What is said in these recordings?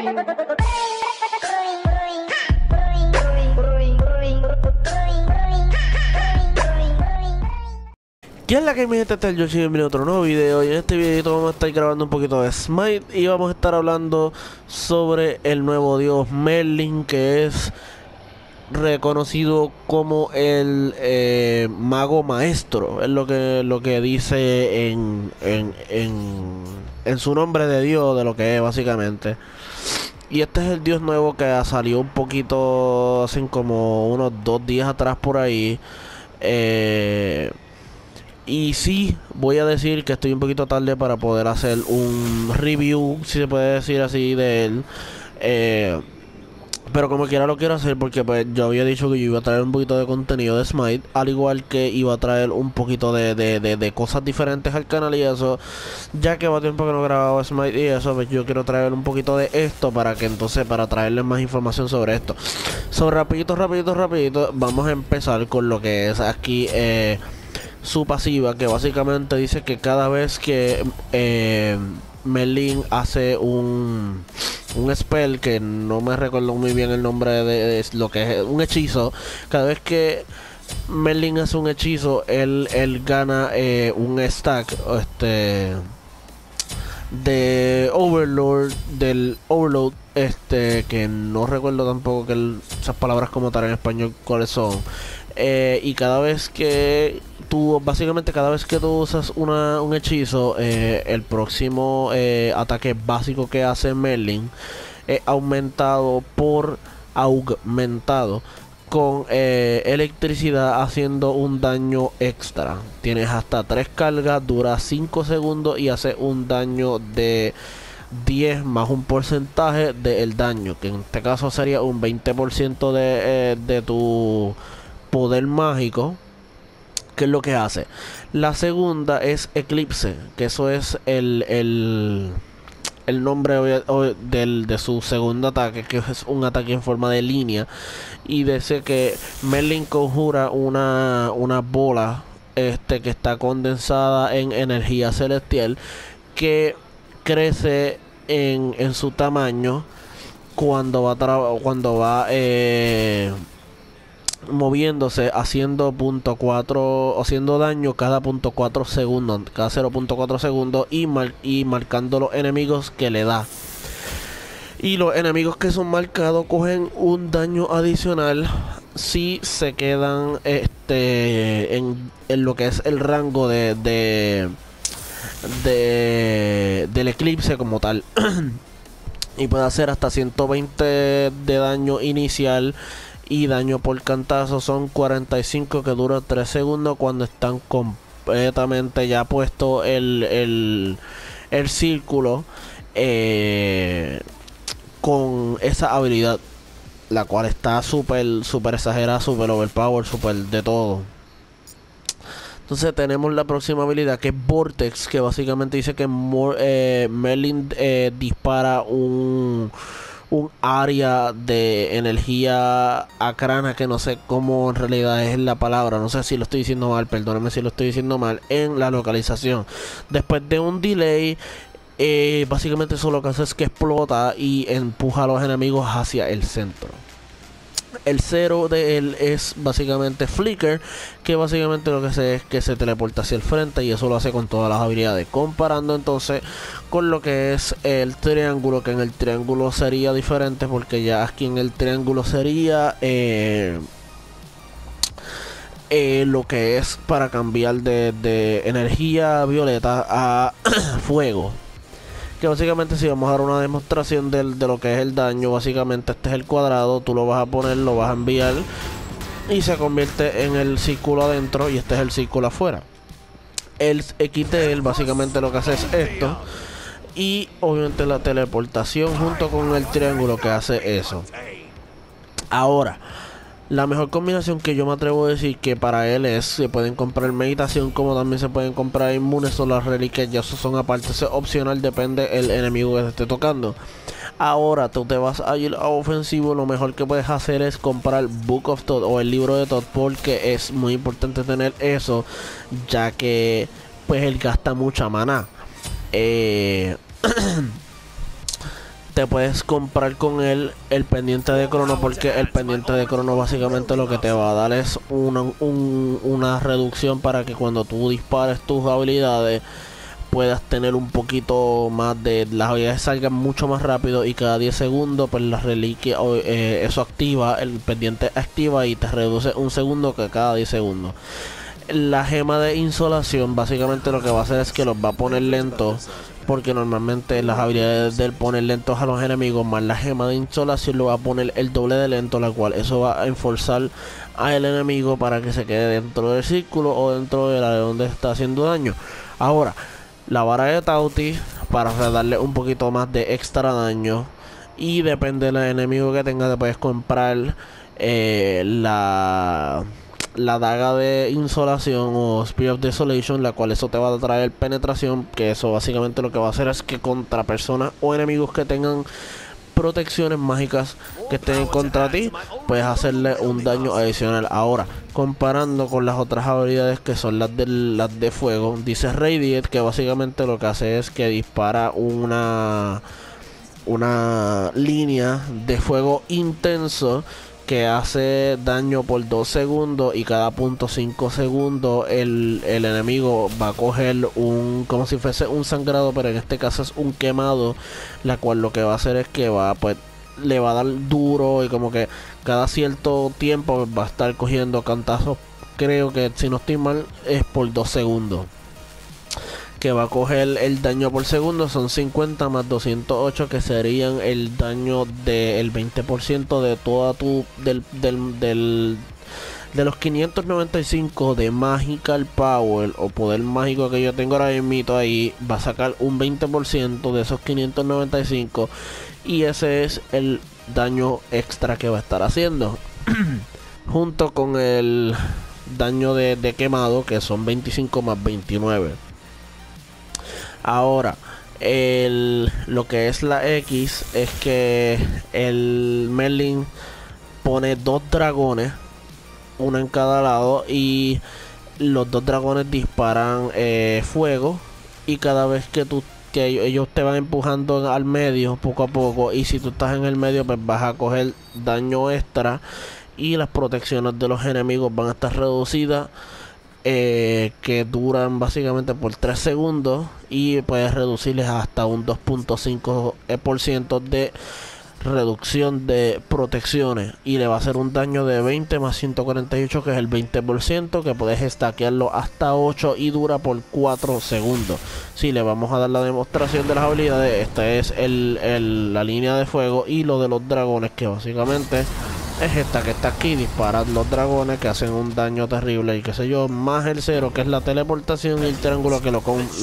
¿Qué es la que mi gente? Está el Yoshi, bienvenido a otro nuevo video. Y en este video vamos a estar grabando un poquito de Smite y vamos a estar hablando sobre el nuevo dios Merlin, que es reconocido como el mago maestro. Es lo que dice en su nombre de dios, de lo que es básicamente. Y este es el dios nuevo que salió un poquito, hace como unos 2 días atrás por ahí. Y sí, voy a decir que estoy un poquito tarde para poder hacer un review, si se puede decir así, de él. Pero como quiera lo quiero hacer porque pues yo había dicho que yo iba a traer un poquito de contenido de Smite, al igual que iba a traer un poquito de cosas diferentes al canal y eso. Ya que va tiempo que no grababa Smite y eso, pues yo quiero traer un poquito de esto para que entonces, para traerles más información sobre esto. Rapidito, vamos a empezar con lo que es aquí su pasiva, que básicamente dice que cada vez que Merlin hace un spell, que no me recuerdo muy bien el nombre de lo que es un hechizo, cada vez que Merlin hace un hechizo, él gana un stack de Overlord, del Overload, que no recuerdo tampoco esas palabras como tal en español cuáles son. Y cada vez que básicamente cada vez que tú usas un hechizo, el próximo ataque básico que hace Merlin es aumentado con electricidad, haciendo un daño extra. Tienes hasta 3 cargas, dura 5 segundos y hace un daño de 10 más un porcentaje del daño, que en este caso sería un 20% de tu poder mágico. ¿Qué es lo que hace? La segunda es Eclipse, que eso es el nombre de su segundo ataque, que es un ataque en forma de línea. Y dice que Merlin conjura una bola que está condensada en energía celestial, que crece en su tamaño cuando va moviéndose, haciendo haciendo daño cada 0.4 segundos, cada 0.4 segundos, y marcando los enemigos que le da. Y los enemigos que son marcados cogen un daño adicional si se quedan en lo que es el rango del eclipse como tal. Y puede hacer hasta 120 de daño inicial, y daño por cantazo son 45, que dura 3 segundos cuando están completamente ya puesto el círculo con esa habilidad, la cual está súper exagerada, súper overpower, súper de todo. Entonces tenemos la próxima habilidad, que es Vortex, que básicamente dice que Merlin dispara un área de energía acrana, que no sé cómo en realidad es la palabra, no sé si lo estoy diciendo mal, perdóname si lo estoy diciendo mal, en la localización. Después de un delay, básicamente eso lo que hace es que explota y empuja a los enemigos hacia el centro. El cero de él es básicamente Flicker, que básicamente lo que hace es que se teleporta hacia el frente, y eso lo hace con todas las habilidades. Comparando entonces con lo que es el triángulo, que en el triángulo sería diferente, porque ya aquí en el triángulo sería lo que es para cambiar de energía violeta a fuego. Que básicamente, si vamos a dar una demostración de lo que es el daño, básicamente este es el cuadrado, tú lo vas a poner, lo vas a enviar y se convierte en el círculo adentro, y este es el círculo afuera. El XTL básicamente lo que hace es esto, y obviamente la teleportación junto con el triángulo que hace eso. Ahora, la mejor combinación que yo me atrevo a decir que para él es, se pueden comprar meditación, como también se pueden comprar inmunes o las reliquias, ya eso son aparte, eso es opcional, depende el enemigo que te esté tocando. Ahora tú te vas a ir a ofensivo, lo mejor que puedes hacer es comprar Book of Thoth o el libro de Thoth, porque es muy importante tener eso, ya que pues él gasta mucha maná. Te te puedes comprar con él el pendiente de crono, porque el pendiente de crono básicamente lo que te va a dar es una reducción para que cuando tú dispares tus habilidades puedas tener un poquito más de las habilidades, salgan mucho más rápido, y cada 10 segundos pues la reliquia eso activa, el pendiente activa y te reduce un segundo que cada 10 segundos. La gema de insolación básicamente lo que va a hacer es que los va a poner lentos, porque normalmente las habilidades del poner lentos a los enemigos más la gema de insolación lo va a poner el doble de lento, la cual eso va a enforzar al enemigo para que se quede dentro del círculo o dentro del área donde está haciendo daño. Ahora, la vara de Tauti para darle un poquito más de extra daño, y depende del enemigo que tenga te puedes comprar la daga de insolación o Spear of Desolation, la cual eso te va a traer penetración, que eso básicamente lo que va a hacer es que contra personas o enemigos que tengan protecciones mágicas que estén contra ti, puedes hacerle un daño adicional. Ahora, comparando con las otras habilidades que son las de fuego, dice Radiate, que básicamente lo que hace es que dispara una línea de fuego intenso que hace daño por 2 segundos, y cada punto 5 segundos el enemigo va a coger como si fuese un sangrado, pero en este caso es un quemado, la cual lo que va a hacer es que le va a dar duro, y como que cada cierto tiempo va a estar cogiendo cantazos. Creo que si no estoy mal es por 2 segundos que va a coger el daño por segundo. Son 50 más 208, que serían el daño del 20% de toda de los 595 de Magical Power o poder mágico que yo tengo ahora mismo. Ahí va a sacar un 20% de esos 595, y ese es el daño extra que va a estar haciendo junto con el daño de quemado, que son 25 más 29. Ahora, lo que es la X es que el Merlin pone 2 dragones, uno en cada lado, y los 2 dragones disparan fuego, y cada vez que ellos te van empujando al medio poco a poco, y si tú estás en el medio pues vas a coger daño extra, y las protecciones de los enemigos van a estar reducidas, que duran básicamente por 3 segundos, y puedes reducirles hasta un 2.5% de reducción de protecciones, y le va a hacer un daño de 20 más 148, que es el 20%, que puedes stackearlo hasta 8 y dura por 4 segundos. Si le vamos a dar la demostración de las habilidades, esta es la línea de fuego, y lo de los dragones, que básicamente es esta que está aquí. Disparan los dragones que hacen un daño terrible y qué sé yo, más el 0 que es la teleportación, y el triángulo que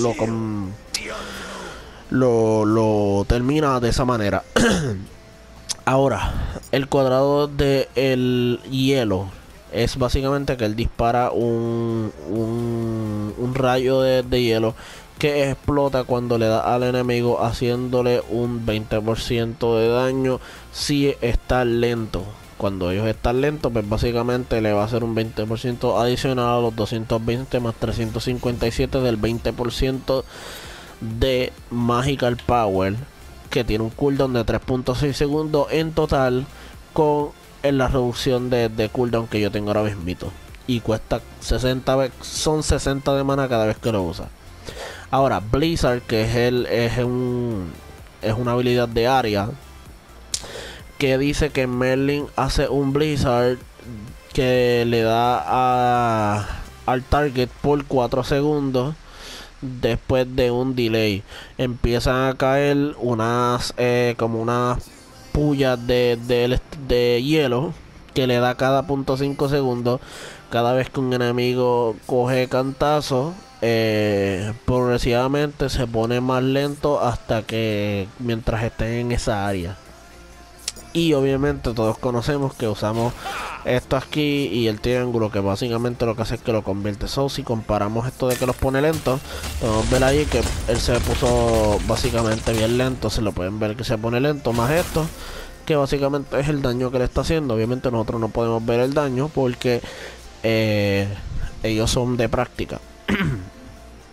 lo termina de esa manera. Ahora, el cuadrado de el hielo es básicamente que él dispara un rayo de hielo que explota cuando le da al enemigo, haciéndole un 20% de daño si está lento. Cuando ellos están lentos, pues básicamente le va a hacer un 20% adicional a los 220 más 357 del 20% de Magical Power, que tiene un cooldown de 3.6 segundos en total, con la reducción de cooldown que yo tengo ahora mismo, y cuesta 60 son 60 de mana cada vez que lo usa. Ahora, Blizzard, que es una habilidad de área, que dice que Merlin hace un Blizzard que le da al target por 4 segundos. Después de un delay empiezan a caer como unas pullas de hielo, que le da cada 0.5 segundos. Cada vez que un enemigo coge cantazo, progresivamente se pone más lento hasta que mientras esté en esa área. Y obviamente todos conocemos que usamos esto aquí y el triángulo, que básicamente lo que hace es que lo convierte. Si comparamos esto de que los pone lentos, podemos ver ahí que él se puso básicamente bien lento. Se lo pueden ver que se pone lento, más esto, que básicamente es el daño que le está haciendo. Obviamente nosotros no podemos ver el daño porque ellos son de práctica.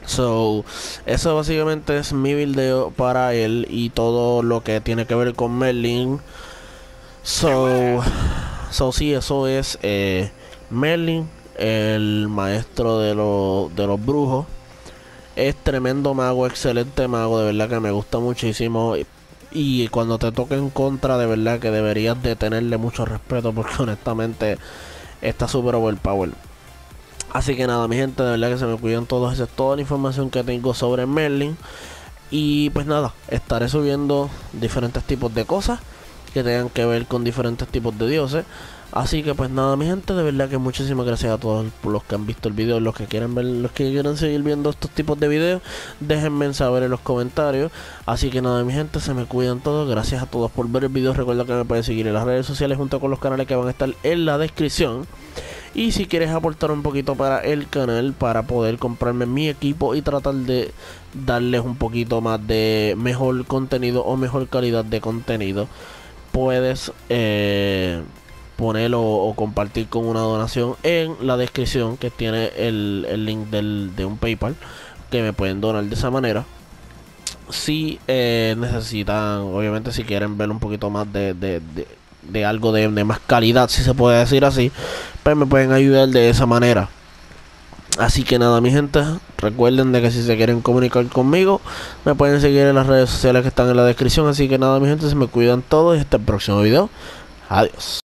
So, eso básicamente es mi video para él y todo lo que tiene que ver con Merlin. So, sí, eso es Merlin, el maestro de los brujos. Es tremendo mago, excelente mago, de verdad que me gusta muchísimo. Y cuando te toque en contra, de verdad que deberías de tenerle mucho respeto, porque honestamente está súper overpower. Así que nada, mi gente, de verdad que se me cuidan todos. Esa es toda la información que tengo sobre Merlin. Y pues nada, estaré subiendo diferentes tipos de cosas que tengan que ver con diferentes tipos de dioses. Así que pues nada, mi gente, de verdad que muchísimas gracias a todos los que han visto el video, los que quieren ver, los que quieren seguir viendo estos tipos de videos, déjenme saber en los comentarios. Así que nada, mi gente, se me cuidan todos, gracias a todos por ver el video. Recuerda que me pueden seguir en las redes sociales junto con los canales que van a estar en la descripción. Y si quieres aportar un poquito para el canal, para poder comprarme mi equipo y tratar de darles un poquito más de mejor contenido o mejor calidad de contenido, puedes ponerlo o compartir con una donación en la descripción, que tiene el link de un PayPal, que me pueden donar de esa manera. Si necesitan, obviamente si quieren ver un poquito más de algo de más calidad, si se puede decir así, pues me pueden ayudar de esa manera. Así que nada, mi gente, recuerden de que si se quieren comunicar conmigo, me pueden seguir en las redes sociales que están en la descripción. Así que nada, mi gente, se me cuidan todos y hasta el próximo video. Adiós.